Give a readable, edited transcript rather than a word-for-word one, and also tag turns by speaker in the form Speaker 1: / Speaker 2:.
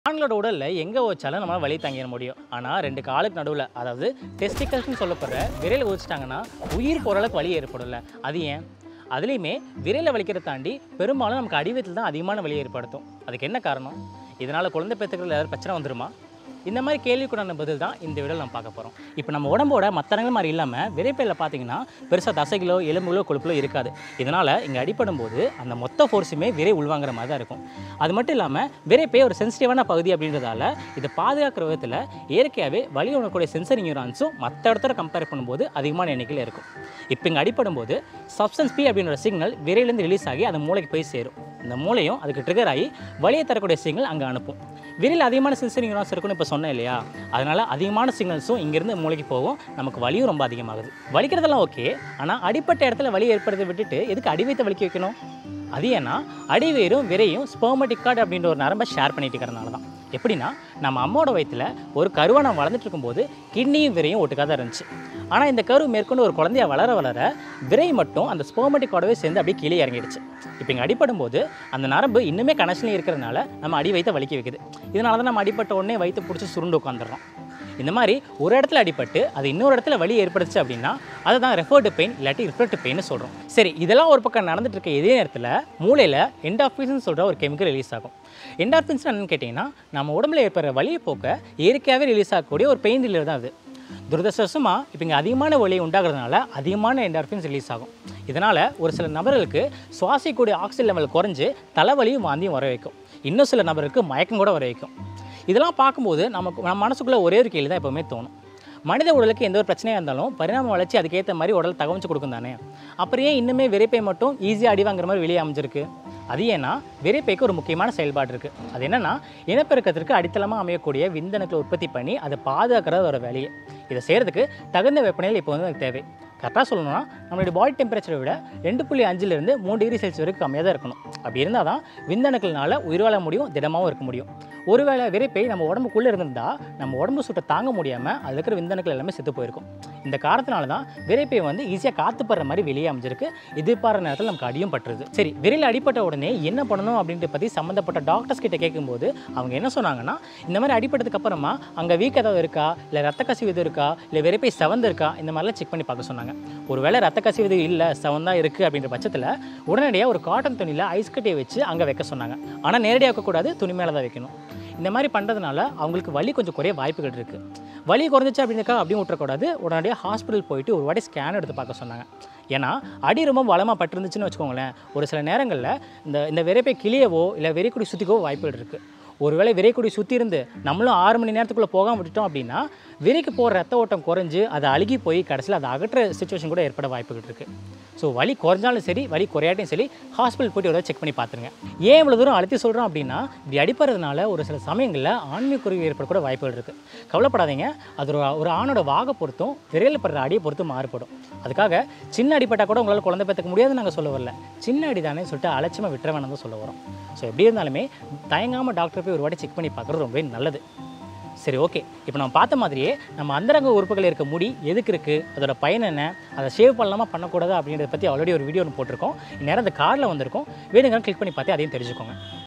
Speaker 1: ஆண்களோட உடல்ல எங்க வச்சாலும் நம்மளால வலி தாங்கிட முடியும். ஆனா ரெண்டு காலுக்கு நடுவுல அதாவது டெஸ்டிகல்ஸ்னு சொல்லப்படுற விரல வச்சிட்டாங்கன்னா உயிர் போற அளவுக்கு வலி ஏற்படும்ல. அது ஏன்? அதுலயுமே விரல வலிக்கிறத தாண்டி பெரும்பாலும் நமக்கு அடிவயத்தில் தான் அதிகமான வலி ஏற்படுத்தும். அதுக்கு என்ன காரணம்? இதனால குழந்தை பெற்றுக்கிறதுல ஏதாவது பிரச்சனை வந்துருமா? இந்த மாதிரி கேள்விக்குடான பதில் தான் இந்த வீடியோவில் நம்ம பார்க்க போகிறோம். இப்போ நம்ம உடம்போட மற்ற இடங்கள் மாதிரி இல்லாமல் விரைப்பையில் பார்த்தீங்கன்னா பெருசாக தசைகளோ எலும்புகளோ கொழுப்புகளோ இருக்காது. இதனால் இங்கே அடிப்படும் போது அந்த மொத்த ஃபோர்ஸுமே விரை உள்வாங்கிற மாதிரி தான் இருக்கும். அது மட்டும் இல்லாமல் விரைப்பை ஒரு சென்சிட்டிவான பகுதி அப்படின்றதால இதை பாதுகாக்கிற விதத்தில் இயற்கையாகவே வலி உணரக்கூடிய சென்சரி நியூரான்ஸும் மற்ற இடத்துல கம்பேர் பண்ணும்போது அதிகமான எண்ணிக்கையில் இருக்கும். இப்போ இங்கே அடிப்படும் போது சப்ஸ்டன்ஸ் பி அப்படின்ற சிக்னல் விரையிலேருந்து ரிலீஸ் ஆகி அந்த மூளைக்கு போய் சேரும். இந்த மூளையும் அதுக்கு ட்ரிகர் ஆகி வலியை தரக்கூடிய சிக்னல் அங்கே அனுப்பும். விரையில் அதிகமான சென்சரி நியூரான்ஸ் இருக்குன்னு இப்போ சொன்னேன் இல்லையா? அதனால் அதிகமான சிக்னல்ஸும் இங்கேருந்து மூளைக்கு போகும். நமக்கு வலியும் ரொம்ப அதிகமாகுது. வலிக்கிறதெல்லாம் ஓகே, ஆனால் அடிப்பட்ட இடத்துல வலி ஏற்படுறதை விட்டுட்டு எதுக்கு அடிவயத்தை வலிக்க வைக்கணும்? அது ஏன்னா அடிவேரும் விரையும் ஸ்பெர்மடிக் கார்டு அப்படின்ற ஒரு நரம்பை ஷேர் பண்ணிட்டு இருக்கிறதுனால தான். எப்படின்னா நம்ம அம்மோட வயிற்றில் ஒரு கருவானம் வளர்ந்துட்டு இருக்கும்போது கிட்னியும் விரையும் ஒட்டுக்காக தான் இருந்துச்சு. ஆனால் இந்த கரு மேற்கொண்டு ஒரு குழந்தைய வளர வளர விரை மட்டும் அந்த ஸ்பெர்மடிக் கார்டவே சேர்ந்து அப்படியே கீழே இறங்கிடுச்சு. இப்போ இங்கே அடிப்படும் போது அந்த நரம்பு இன்னுமே கனெக்ஷன்லேயே இருக்கிறதுனால நம்ம அடி வயிற்றை வலிக்க வைக்குது. இதனால தான் நம்ம அடிப்பட்ட உடனே வயிற்று பிடிச்சி சுருண்டு உட்காந்துடுறோம். இந்த மாதிரி ஒரு இடத்துல அடிப்பட்டு அது இன்னொரு இடத்துல வலி ஏற்படுச்சு அப்படின்னா அதை தான் ரெஃபர்டு பெயின் இல்லாட்டி ரிஃப்ளெக்டிவ் பெயின் சொல்கிறோம். சரி, இதெல்லாம் ஒரு பக்கம் நடந்துட்டு இருக்க இதே நேரத்தில் மூளையில் என்டார்ஃபின்ஸ் சொல்கிற ஒரு கெமிக்கல் ரிலீஸ் ஆகும். என்டார்ஃபின்ஸ் என்னன்னு கேட்டிங்கன்னா நம்ம உடம்புல ஏற்படுற வலியை போக்க இயற்கையாகவே ரிலீஸ் ஆகக்கூடிய ஒரு பெயின் ரிலீவர் தான் அது. துரதிர்ஷ்டவசமாக இப்போ இங்கே அதிகமான வலி உண்டாகிறதுனால அதிகமான என்டார்ஃபின்ஸ் ரிலீஸ் ஆகும். இதனால் ஒரு சில நபர்களுக்கு சுவாசிக்கக்கூடிய ஆக்சிஜன் லெவல் குறைஞ்சு தலைவலியும் வாந்தியும் வர வைக்கும். இன்னும் சில நபருக்கு மயக்கம் கூட வர வைக்கும். இதெல்லாம் பார்க்கும்போது நம்ம மனசுக்குள்ளே ஒரே ஒரு கேள்வி தான் எப்போவுமே தோணும். மனித உடலுக்கு எந்த ஒரு பிரச்சனையாக இருந்தாலும் பரிணாம வளர்ச்சி அதுக்கேற்ற மாதிரி உடல் தகவச்சு கொடுக்கும் தானே. அப்புறம் ஏன் இன்னுமே விரைப்பை மட்டும் ஈஸியாக அடி வாங்குற மாதிரி வெளியே அமைஞ்சிருக்கு? அது ஏன்னா விரைப்பைக்கு ஒரு முக்கியமான செயல்பாடு இருக்குது. அது என்னென்னா இனப்பெருக்கத்திற்கு அடித்தளமாக அமையக்கூடிய விந்தணுக்களை உற்பத்தி பண்ணி அதை பாதுகாக்கிறது ஒரு வேலையை. இதை செய்கிறதுக்கு தகுந்த வெப்பநிலை இப்போ வந்து எனக்கு தேவை. கரெக்டாக சொல்லணும்னா நம்மளுடைய பாடி டெம்பரேச்சரை விட 2.5லேருந்து 3 டிகிரி செல்சியஸ் வரைக்கும் கம்மியாக தான் இருக்கணும். அப்படி இருந்தால் தான் விந்தணுக்கள்னால உயிர் வாழ முடியும், திடமாகவும் இருக்க முடியும். ஒருவேளை விரைப்பை நம்ம உடம்புக்குள்ளே இருந்திருந்தால் நம்ம உடம்பு சுட்ட தாங்க முடியாமல் அதில் இருக்கிற விந்தணுக்கள் எல்லாமே செத்து போயிருக்கும். இந்த காரணத்தினால தான் விரைப்பை வந்து ஈஸியாக காத்துப்படுற மாதிரி வெளியே அமைஞ்சிருக்கு. எதிர்பார்த்த நேரத்தில் நமக்கு அடியும் பட்டுருது. சரி, விரையில் அடிப்பட்ட உடனே என்ன பண்ணணும் அப்படின்ற பற்றி சம்மந்தப்பட்ட டாக்டர்ஸ் கிட்ட கேட்கும்போது அவங்க என்ன சொன்னாங்கன்னா, இந்த மாதிரி அடிப்பட்டதுக்கு அப்புறமா அங்கே வீக் ஏதாவது இருக்கா, இல்லை ரத்த கசிவு எதுவும் இருக்கா, இல்லை விரைப்பை செவந்து இருக்கா, இந்த மாதிரிலாம் செக் பண்ணி பார்க்க சொன்னாங்க. ஒருவேளை ரத்த கசிவு எதுவும் இல்லை, செவந்தான் இருக்குது அப்படின்ற பட்சத்தில் உடனடியாக ஒரு காட்டன் துணியில் ஐஸ் கட்டியை வச்சு அங்கே வைக்க சொன்னாங்க. ஆனால் நேரடியாக வைக்கக்கூடாது, துணி மேலே தான் வைக்கணும். இந்த மாதிரி பண்ணுறதுனால அவங்களுக்கு வலி கொஞ்சம் குறைய வாய்ப்புகள் இருக்குது. வலி குறைஞ்சிச்சு அப்படின்னாக்கா அப்படியும் விட்டுறக்கூடாது, உடனடியாக ஹாஸ்பிட்டல் போயிட்டு ஒரு வாட்டி ஸ்கேன் எடுத்து பார்க்க சொன்னாங்க. ஏன்னா அடி ரொம்ப வளமாக பட்டிருந்துச்சுன்னு வச்சுக்கோங்களேன், ஒரு சில நேரங்களில் இந்த விரைப்பை கிளியவோ இல்லை விரைக்குடி சுற்றிக்கவோ வாய்ப்புகள் இருக்குது. ஒருவேளை விரைக்குடி சுற்றி இருந்து நம்மளும் 6 மணி நேரத்துக்குள்ளே போகாமல் விட்டுட்டோம் அப்படின்னா விரைக்கு போகிற ரத்த ஓட்டம் குறைஞ்சு அது அழுகி போய் கடைசியில் அதை அகற்ற சிச்சுவேஷன் கூட ஏற்பட வாய்ப்புகள் இருக்குது. ஸோ வலி குறைஞ்சாலும் சரி, வலி குறையாட்டையும் சரி, ஹாஸ்பிட்டல் போய்ட்டு ஒரு செக் பண்ணி பார்த்துருங்க. ஏன் இவ்வளோ தூரம் அழுத்தி சொல்கிறோம் அப்படின்னா, இப்படி அடிப்படுறதுனால ஒரு சில சமயங்களில் ஆன்மீக குறைவு ஏற்படக்கூட வாய்ப்புகள் இருக்குது. கவலைப்படாதீங்க, அது ஒரு ஆணோட வாகை பொறுத்தும் விரையில் படுற அடியை பொறுத்தும் மாறுபடும். அதுக்காக சின்ன அடிப்பட்டால் கூட உங்களால் குழந்தை பெற்றுக்க முடியாதுன்னு நாங்கள் சொல்ல வரல. சின்ன அடி தானே சொல்லிட்டு அலட்சியமாக விட்டுற வேணாம் தான் சொல்ல வரோம். ஸோ எப்படி இருந்தாலுமே தயங்காமல் டாக்டர் போய் ஒரு வாட்டி செக் பண்ணி பார்க்குறது ரொம்பவே நல்லது. சரி, ஓகே. இப்போ நம்ம பார்த்த மாதிரியே நம்ம அந்தரங்க உறுப்புகள் இருக்க முடி எதுக்கு இருக்குது, அதோட பயன் என்ன, அதை ஷேவ் பண்ணலாமா பண்ணக்கூடாது அப்படின்றத பற்றி ஆல்ரெடி ஒரு வீடியோ ஒன்று போட்டிருக்கோம். இந்நேரம் அந்த காரில் வந்திருக்கோம். வேணுங்க கிளிக் பண்ணி பார்த்து அதையும் தெரிஞ்சுக்கோங்க.